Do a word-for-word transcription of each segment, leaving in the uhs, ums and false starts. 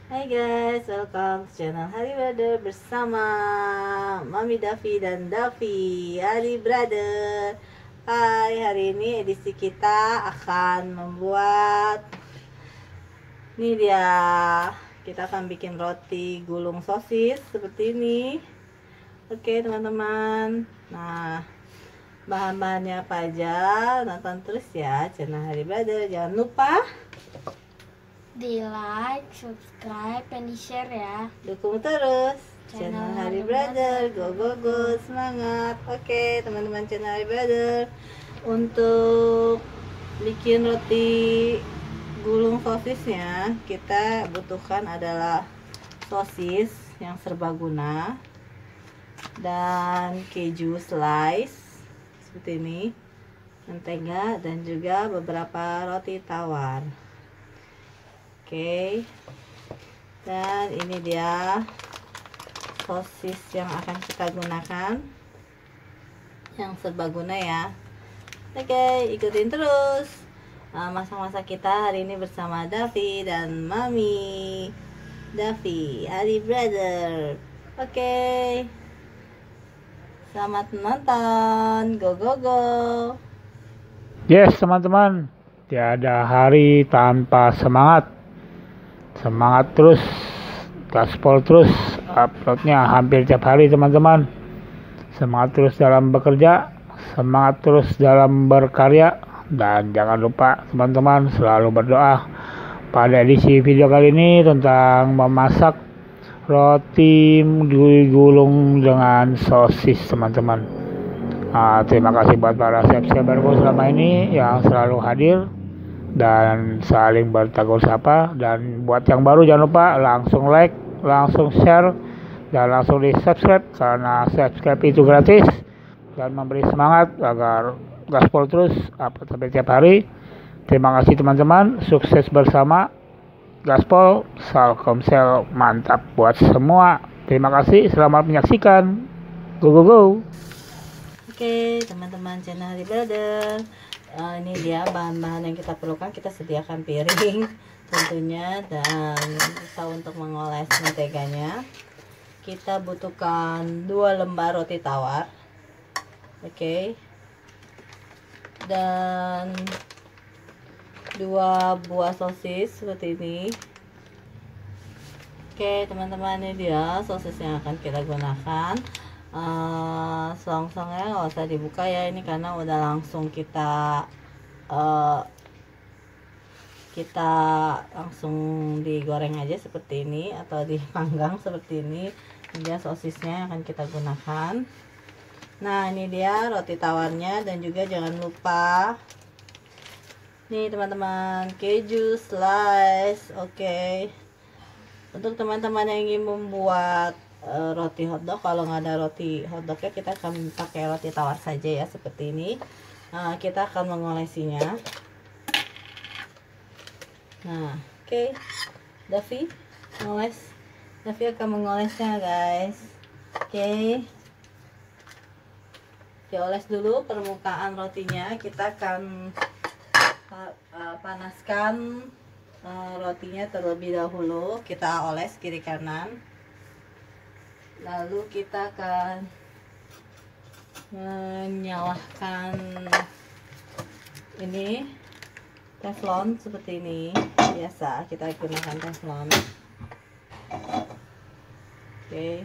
Hai guys, welcome to channel Hari Brother bersama Mami Davi dan Davi, Hari Brother. Hai, hari ini edisi kita akan membuat, ini dia, kita akan bikin roti gulung sosis seperti ini. Oke teman-teman, nah bahan-bahannya apa aja, nonton terus ya channel Hari Brother. Jangan lupa di like, subscribe, dan di share ya. Dukung terus channel, Channel Hari Hari Brother. Brother. Go go go, semangat. Oke teman-teman channel Hari Brother, untuk bikin roti gulung sosisnya kita butuhkan adalah sosis yang serbaguna dan keju slice seperti ini, mentega, dan juga beberapa roti tawar. Oke, dan ini dia sosis yang akan kita gunakan, yang serbaguna ya. Oke, ikutin terus masa-masa kita hari ini bersama Davi dan Mami Davi, Hari Brother. Oke, selamat menonton. Go go go. Yes teman-teman, tiada hari tanpa semangat. Semangat terus, gaspol terus, uploadnya hampir tiap hari teman-teman. Semangat terus dalam bekerja, semangat terus dalam berkarya, dan jangan lupa teman-teman selalu berdoa. Pada edisi video kali ini tentang memasak roti gulung dengan sosis teman-teman. Nah, terima kasih buat para subscriberku selama ini yang selalu hadir dan saling bertegur sapa. Dan buat yang baru jangan lupa langsung like, langsung share, dan langsung di subscribe, karena subscribe itu gratis dan memberi semangat agar gaspol terus upload sampai tiap hari. Terima kasih teman-teman, sukses bersama, gaspol, salkomsel, mantap buat semua. Terima kasih, selamat menyaksikan. Go go go. Oke teman-teman channel Hari Brother, uh, ini dia bahan-bahan yang kita perlukan. Kita sediakan piring tentunya, dan bisa untuk mengoles menteganya. Kita butuhkan dua lembar roti tawar, oke, dan dua buah sosis seperti ini. Oke teman-teman, ini dia sosis yang akan kita gunakan. Uh, selongsongnya nggak usah dibuka ya, ini karena udah langsung kita uh, kita langsung digoreng aja seperti ini, atau dipanggang seperti ini. Ini dia sosisnya yang akan kita gunakan. Nah ini dia roti tawarnya, dan juga jangan lupa nih teman-teman, keju slice. Oke, untuk teman-teman yang ingin membuat Uh, roti hotdog, kalau nggak ada roti hotdognya kita akan pakai roti tawar saja ya, seperti ini. Uh, kita akan mengolesinya. Nah oke, okay. Davi ngoles, Davi akan mengolesnya guys. Oke, okay. Dioles dulu permukaan rotinya. Kita akan uh, panaskan uh, rotinya terlebih dahulu. Kita oles kiri kanan, lalu kita akan menyalahkan ini teflon seperti ini. Biasa kita gunakan teflon. Oke,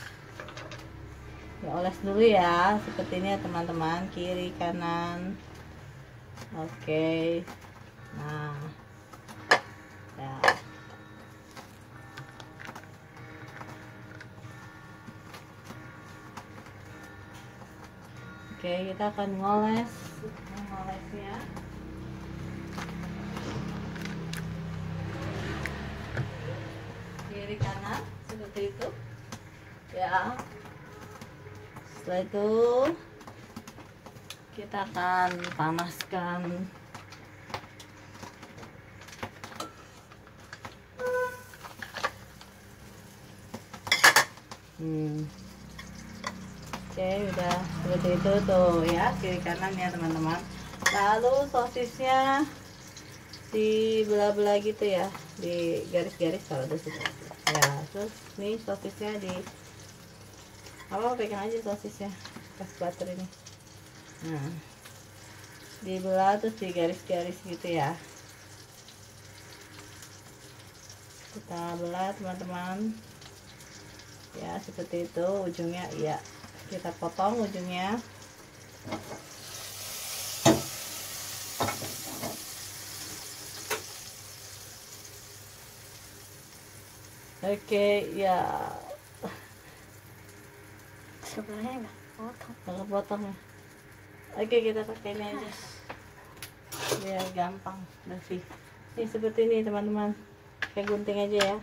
dioles dulu ya seperti ini ya teman-teman, kiri kanan. Oke, nah ya. Oke, kita akan ngoles, mengolesnya. Kiri kanan seperti itu. Ya. Setelah itu kita akan panaskan hmm. Oke, udah seperti itu tuh ya, kiri kanan ya teman-teman. Lalu sosisnya dibelah-belah gitu ya, di garis-garis kalau udah sudah. Ya, terus nih sosisnya di apa pegang aja sosisnya, kasih butter ini. Nah, dibelah terus di garis-garis gitu ya. Kita belah teman-teman. Ya, seperti itu ujungnya. Ya, kita potong ujungnya. Oke, ya. Sebenarnya nggak potong. Nggak potong ya. Oke, kita pakai ini aja biar gampang. Davi, ini seperti ini teman-teman, kayak gunting aja ya.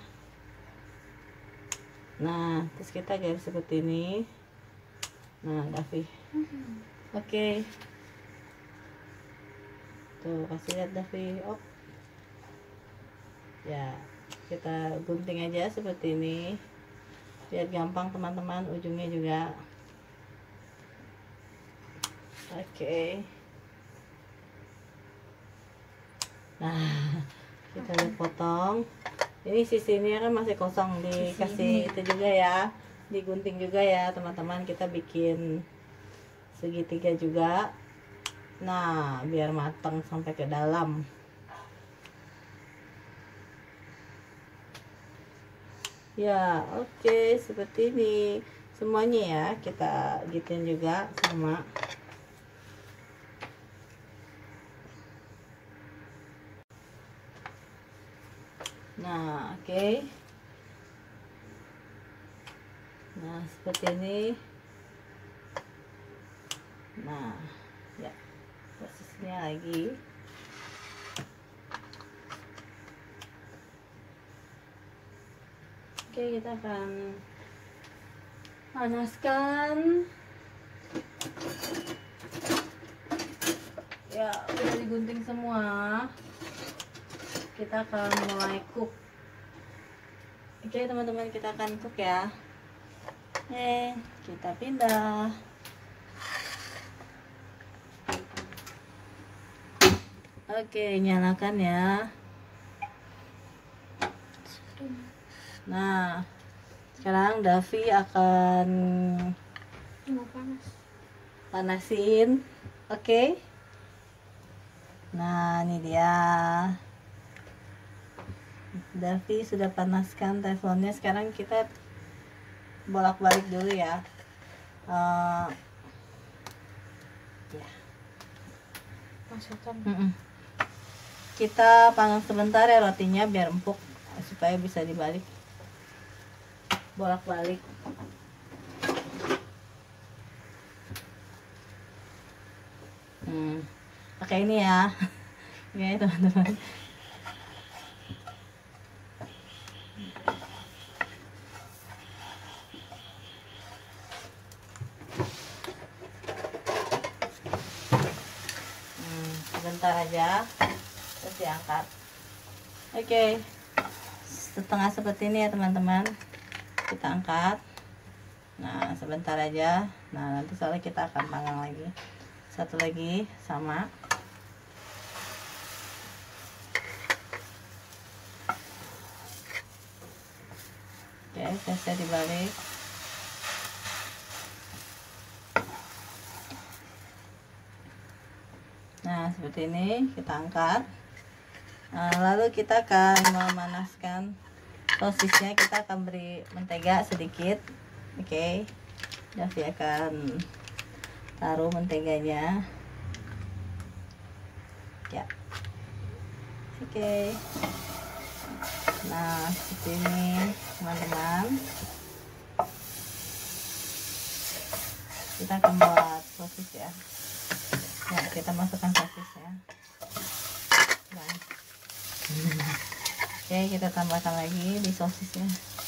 Nah, terus kita garis seperti ini. Nah, Davi, oke, tuh kasih lihat Davi. Oh ya, kita gunting aja seperti ini biar gampang teman-teman, ujungnya juga. Oke. Nah, kita udah potong. Ini sisinya kan masih kosong, dikasih itu juga ya, digunting juga ya teman-teman. Kita bikin segitiga juga. Nah, biar matang sampai ke dalam. Ya, oke, seperti ini semuanya ya, kita gituin juga sama. Nah, oke. Okay. Nah, seperti ini. Nah, ya, posisinya lagi. Oke, okay, kita akan panaskan. Ya, udah digunting semua. Kita akan mulai cook. Oke teman-teman, kita akan cook ya. Oke, kita pindah. Oke, nyalakan ya. Nah, sekarang Davi akan panasin. Oke. Nah, ini dia. Davi sudah panaskan teflonnya. Sekarang kita bolak-balik dulu ya. Uh, ya. Masukkan. Mm -mm. Kita panggang sebentar ya rotinya biar empuk, supaya bisa dibalik, bolak-balik. Hmm, pakai ini ya. Ya teman-teman. Sebentar aja, terus diangkat. Oke, setengah seperti ini ya teman-teman, kita angkat. Nah, sebentar aja. Nah, nanti soalnya kita akan panggang lagi. Satu lagi sama. Oke, saya dibalik. Nah, seperti ini kita angkat. Nah, lalu kita akan memanaskan sosisnya. Kita akan beri mentega sedikit. Oke, okay. Davi akan taruh menteganya. Ya, oke. Okay. Nah, seperti ini teman-teman. Kita akan buat sosis ya. Ya, kita masukkan sosis ya. Nah. Oke, kita tambahkan lagi di sosisnya.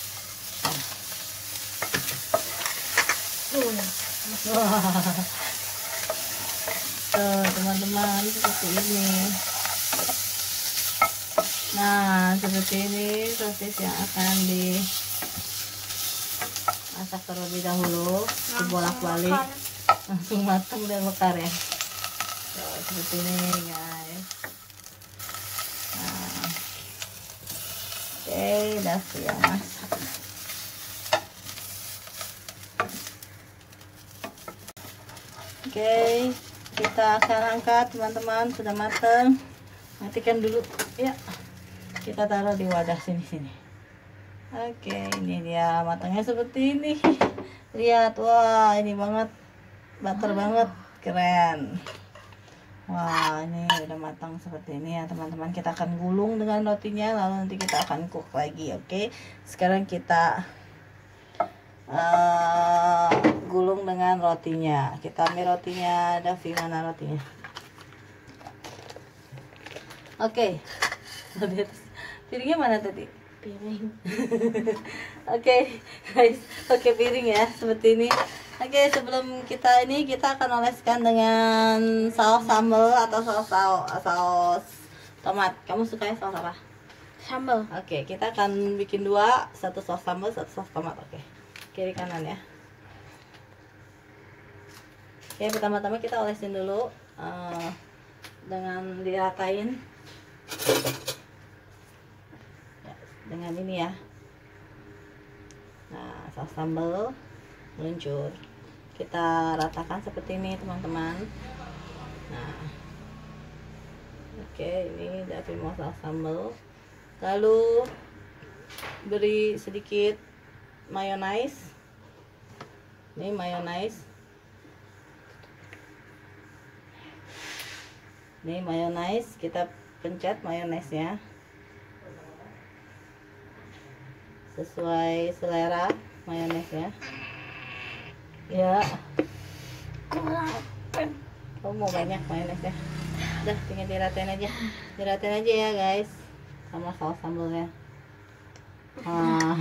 Wah. Tuh, teman-teman, seperti ini. Nah, seperti ini sosis yang akan di masak terlebih dahulu, dibolak-balik, langsung matang dan mekar ya. Tuh, seperti ini guys. Nah, Oke, udah siap masak. Oke, kita akan angkat teman-teman, sudah matang. Matikan dulu ya. Kita taruh di wadah sini-sini. Oke, ini dia matangnya seperti ini. Lihat, wah ini banget, butter banget, keren. Wah, ini udah matang seperti ini ya teman-teman. Kita akan gulung dengan rotinya, lalu nanti kita akan cook lagi. Oke, sekarang kita uh, gulung dengan rotinya. Kita ambil rotinya. Davi, mana rotinya? Oke, piringnya mana tadi? Piring. Oke guys, oke piring ya seperti ini. Oke, sebelum kita ini kita akan oleskan dengan saus sambal atau saus saus, saus tomat. Kamu suka saus apa? Sambal. Oke, kita akan bikin dua, satu saus sambal, satu saus tomat. Oke, kiri kanan ya. Oke, pertama-tama kita olesin dulu uh, dengan diratain ya, dengan ini ya. Nah, saus sambal meluncur, kita ratakan seperti ini teman-teman. Nah, oke, ini Davi mau saus sambal, lalu beri sedikit mayonaise. Ini mayonaise, ini mayonaise, kita pencet mayonaise nya sesuai selera mayonaise ya. Ya, kamu mau banyak mayonaise ya? Udah, tinggal diratain aja, diratain aja ya guys, sama saus sambalnya. Ah.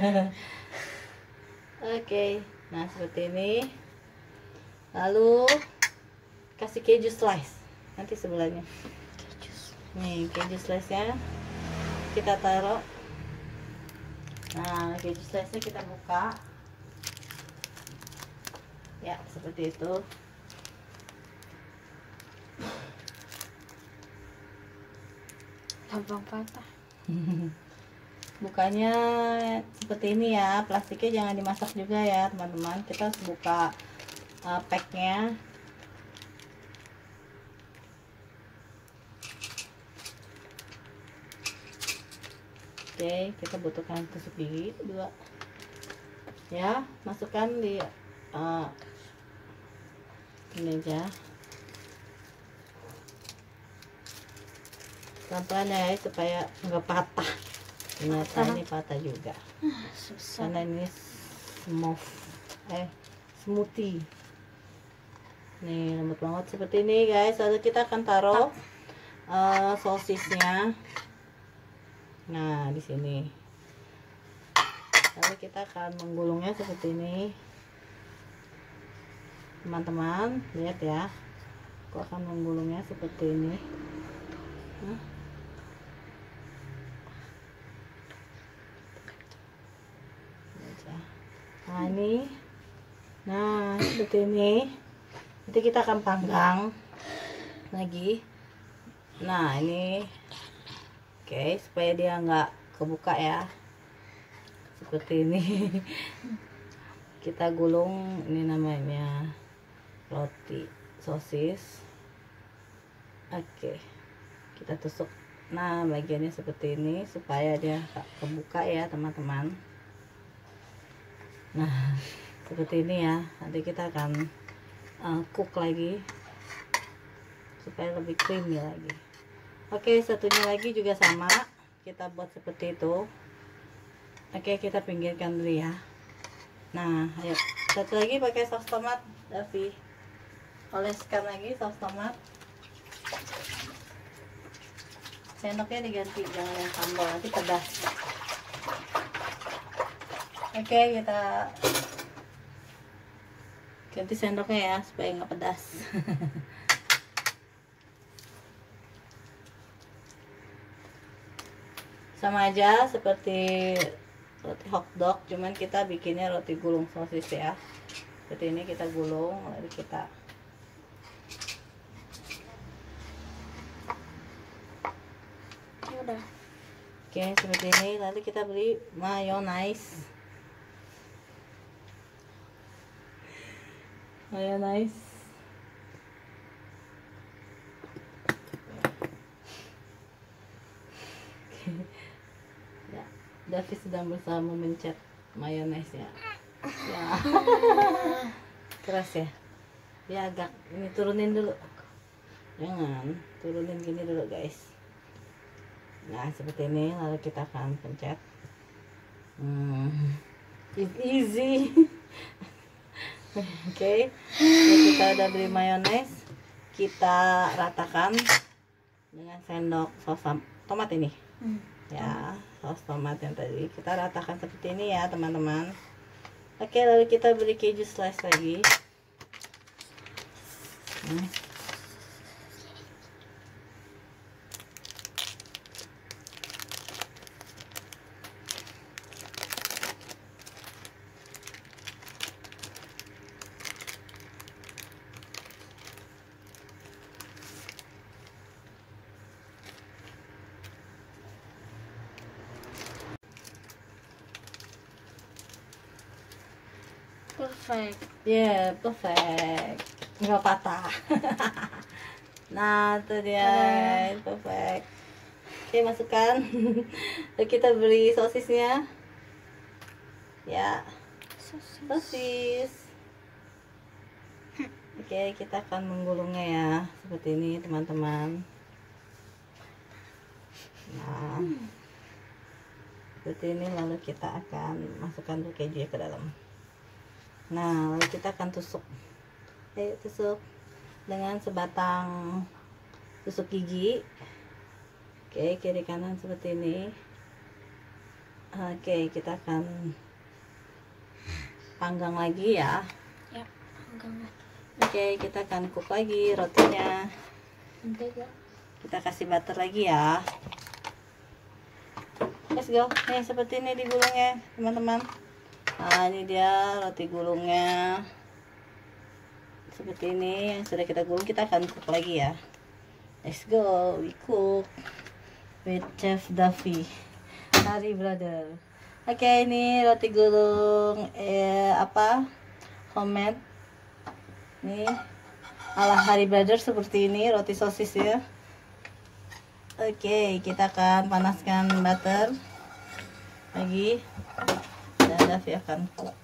Oke, nah seperti ini. Lalu kasih keju slice nanti sebelahnya. Nih keju slice nya kita taruh. Nah, keju slice nya kita buka. Ya, seperti itu. Gampang patah. Bukanya seperti ini ya, plastiknya jangan dimasak juga ya teman-teman. Kita harus buka uh, packnya. Oke, kita butuhkan tusuk gigi dua ya, masukkan di uh, ini aja pelan-pelan ya supaya nggak patah. Ternyata ini patah juga Susah. karena ini smooth eh smoothie. Nih lembut banget seperti ini guys. Lalu kita akan taruh uh, sosisnya. Nah di sini. Lalu kita akan menggulungnya seperti ini. Teman-teman lihat ya, aku akan menggulungnya seperti ini. Hah? Nah ini, nah seperti ini. Nanti kita akan panggang lagi. Nah ini, oke, supaya dia nggak kebuka ya, seperti ini. Kita gulung, ini namanya roti sosis. Oke, kita tusuk. Nah bagiannya seperti ini supaya dia tak kebuka ya teman-teman. Nah seperti ini ya. Nanti kita akan uh, cook lagi supaya lebih creamy lagi. Oke, satunya lagi juga sama, kita buat seperti itu. Oke, kita pinggirkan dulu ya. Nah ayo, satu lagi pakai saus tomat. Davi, oleskan lagi saus tomat. Sendoknya diganti, jangan yang sambal, nanti pedas. Oke, kita ganti sendoknya ya supaya nggak pedas. Sama aja seperti roti hotdog, cuman kita bikinnya roti gulung sosis ya. Seperti ini kita gulung, lalu kita Udah. Oke, seperti ini. Lalu kita beli mayonnaise. Mayonnaise. Ya, Davi sedang berusaha memencet mayonnaise ya. Ya. Keras ya. Dia agak ini turunin dulu. Jangan, turunin gini dulu guys. Nah, seperti ini. Lalu kita akan pencet. Hmm, it's easy. Oke, okay. Kita udah beli mayonnaise. Kita ratakan dengan sendok saus tomat ini. Hmm. Ya, saus tomat yang tadi kita ratakan seperti ini ya teman-teman. Oke, lalu kita beli keju slice lagi. Hmm. Perfect. Yeah, perfect. Nggak patah. Nah, itu dia, perfect. Oke, masukkan. Lalu kita beri sosisnya. Ya, sosis. Oke, kita akan menggulungnya ya, seperti ini teman-teman. Nah, seperti ini. Lalu kita akan masukkan dulu keju ke dalam. Nah, lalu kita akan tusuk. Ayo tusuk dengan sebatang tusuk gigi. Oke, kiri kanan seperti ini. Oke, kita akan panggang lagi ya. Ya, panggang lagi. Oke, kita akan cook lagi rotinya. Mentega. Kita kasih butter lagi ya. Let's go. Nih, seperti ini digulungnya, teman-teman. Nah, ini dia roti gulungnya. Seperti ini yang sudah kita gulung, kita akan cook lagi ya. Let's go, we cook with Chef Davi, Hari Brother. Oke, ini roti gulung eh apa? Homemade. Nih, ala Hari Brother seperti ini roti sosis ya. Oke, kita akan panaskan butter lagi. Dan Davi akan cook.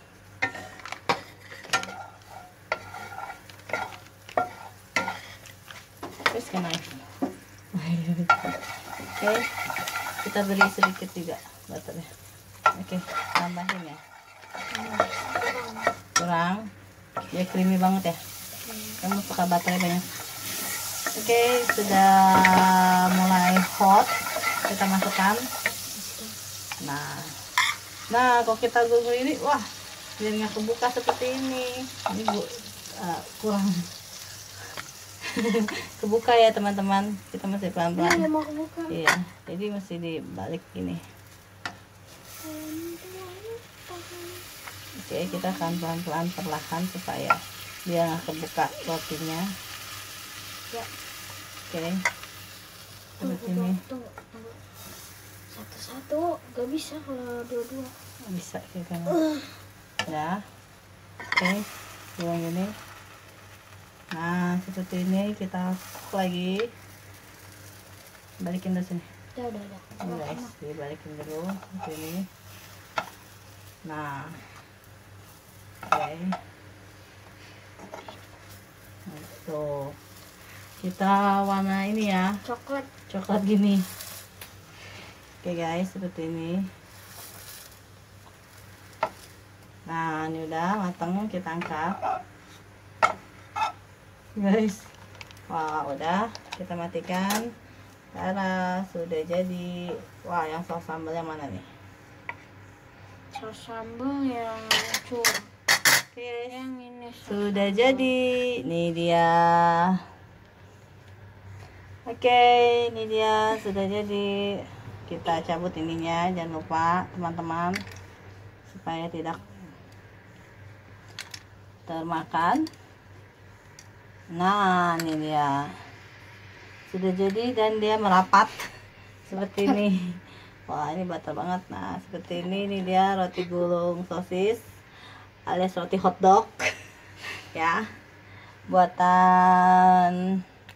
Terus ke knife. Oke, kita beri sedikit juga butternya. Oke, tambahin ya. Kurang, ya creamy banget ya. Kamu suka butternya banyak. Oke, sudah mulai hot. Kita masukkan. Nah, nah kalau kita gulung ini, wah, biar nggak kebuka seperti ini. Ini bu, uh, kurang kebuka ya teman-teman. Kita masih pelan-pelan. Iya, mau kebuka. Iya, jadi mesti dibalik gini. Oke, kita akan pelan-pelan perlahan supaya dia nggak kebuka rotinya. Ya. Oke, seperti ini. Tunggu, tunggu. Satu-satu gak bisa kalau dua-dua. Bisa kita. Ya. Oke, gulung ini. Nah, seperti ini kita cook lagi. Balikin dulu sini. Ya udah udah. Ini guys, dibalikin dulu seperti ini. Nah, oke. Tuh, kita warna ini ya, Coklat. coklat gini. Oke guys, seperti ini. Nah, ini udah matang, kita angkat. Guys, wah udah, kita matikan. Tada, sudah jadi. Wah, yang saus sambalnya mana nih? Saus sambal yang cur. Oke, Yang ini saus sudah sambal. jadi. Ini dia. Oke, ini dia sudah jadi. Kita cabut ininya, jangan lupa teman-teman, supaya tidak termakan. Nah, ini dia sudah jadi dan dia merapat seperti ini. Wah, ini butter banget. Nah, seperti ini nih dia roti gulung sosis alias roti hotdog ya, buatan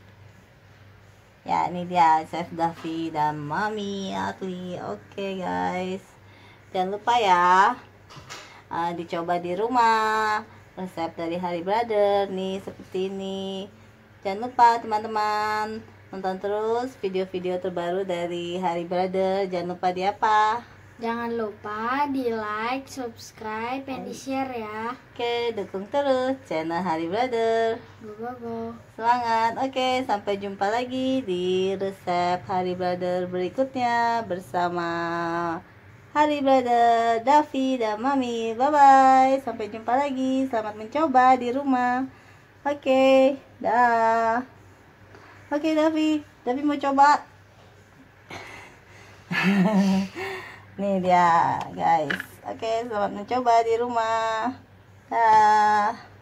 ya ini dia Chef Davi dan Mami Atli. Oke guys, jangan lupa ya uh, dicoba di rumah resep dari Hari Brother nih seperti ini. Jangan lupa teman-teman nonton terus video-video terbaru dari Hari Brother. Jangan lupa di apa? Jangan lupa di like, subscribe, and di share ya. Oke, dukung terus channel Hari Brother. Go go go. Semangat. Oke, sampai jumpa lagi di resep Hari Brother berikutnya bersama Hari Brother, Davi dan Mami. Bye bye. Sampai jumpa lagi. Selamat mencoba di rumah. Oke, dah. Oke, Davi. Davi mau coba. Nih dia, guys. Oke, selamat mencoba di rumah. Dah.